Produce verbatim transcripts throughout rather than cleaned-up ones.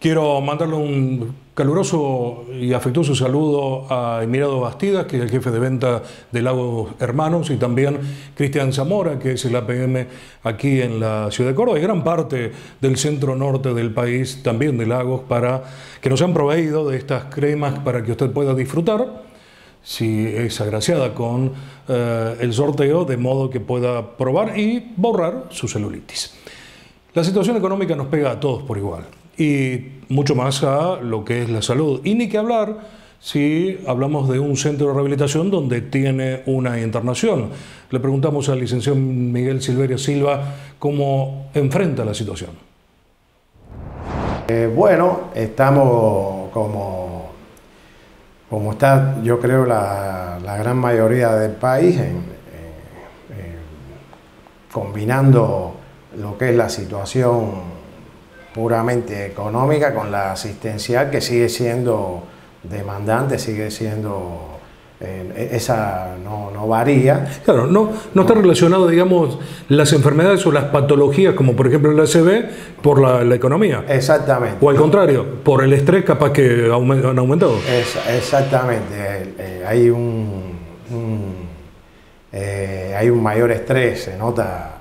Quiero mandarle un caluroso y afectuoso saludo a Emiliano Bastidas, que es el jefe de venta de Lagos Hermanos, y también Cristian Zamora, que es el A P M aquí en la ciudad de Córdoba, y gran parte del centro norte del país, también de Lagos, para que nos han proveído de estas cremas para que usted pueda disfrutar, si es agraciada con eh, el sorteo, de modo que pueda probar y borrar su celulitis. La situación económica nos pega a todos por igual, y mucho más a lo que es la salud. Y ni que hablar si hablamos de un centro de rehabilitación donde tiene una internación. Le preguntamos al licenciado Miguel Silverio Silva cómo enfrenta la situación. Eh, bueno, estamos como, como está, yo creo, la, la gran mayoría del país, en, eh, eh, combinando lo que es la situación puramente económica con la asistencial, que sigue siendo demandante, sigue siendo, eh, esa no, no varía. Claro, no, no está relacionado, digamos, las enfermedades o las patologías, como por ejemplo el A C V, por la, la economía. Exactamente. O al contrario, por el estrés capaz que aument, han aumentado. Es, exactamente. Eh, eh, hay, un, un, eh, hay un mayor estrés, se nota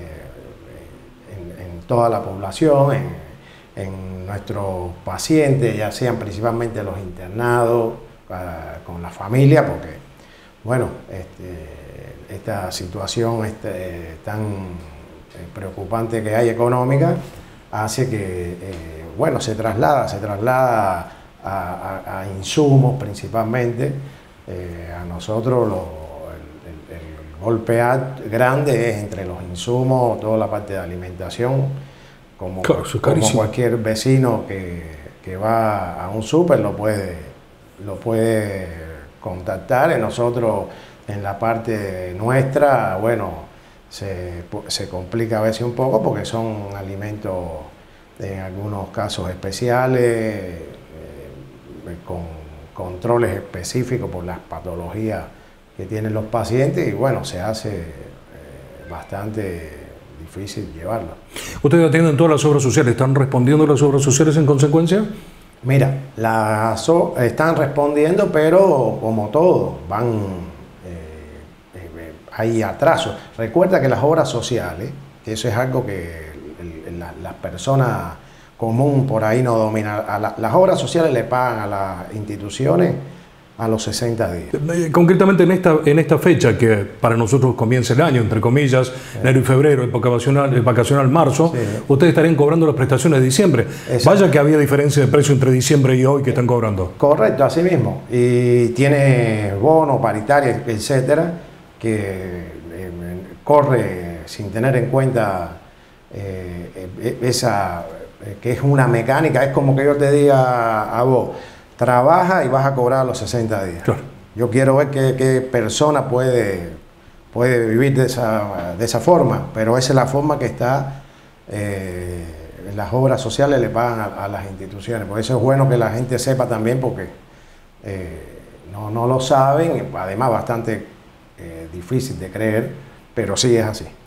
eh, en, en toda la población, en, en nuestros pacientes, ya sean principalmente los internados, uh, con la familia, porque, bueno, este, esta situación este, tan preocupante que hay económica hace que, eh, bueno, se traslada, se traslada a, a, a insumos principalmente. Eh, a nosotros lo, el, el, el golpe grande es entre los insumos, toda la parte de alimentación. Como, claro, como cualquier vecino que, que va a un súper lo puede, lo puede contactar. Y nosotros, en la parte nuestra, bueno, se, se complica a veces un poco porque son alimentos en algunos casos especiales, eh, con controles específicos por las patologías que tienen los pacientes, y bueno, se hace eh, bastante difícil llevarlo. ¿Ustedes atienden todas las obras sociales? ¿Están respondiendo las obras sociales en consecuencia? Mira, las so están respondiendo, pero como todo, van, eh, eh, hay atrasos. Recuerda que las obras sociales, que eso es algo que el, la, las personas común por ahí no dominan, a la, las obras sociales le pagan a las instituciones a los sesenta días. Concretamente en esta, en esta fecha, que para nosotros comienza el año, entre comillas, sí, enero y febrero, época vacacional, vacacional marzo, sí, ustedes estarían cobrando las prestaciones de diciembre. Exacto. Vaya que había diferencia de precio entre diciembre y hoy que están cobrando. Correcto, así mismo. Y tiene bono, paritaria, etcétera, que eh, corre sin tener en cuenta eh, esa, eh, que es una mecánica. Es como que yo te diga a vos: trabaja y vas a cobrar los sesenta días. Claro. Yo quiero ver qué, qué persona puede, puede vivir de esa, de esa forma, pero esa es la forma que está, eh, las obras sociales le pagan a, a las instituciones. Por eso es bueno que la gente sepa también, porque eh, no, no lo saben, además bastante eh, difícil de creer, pero sí es así.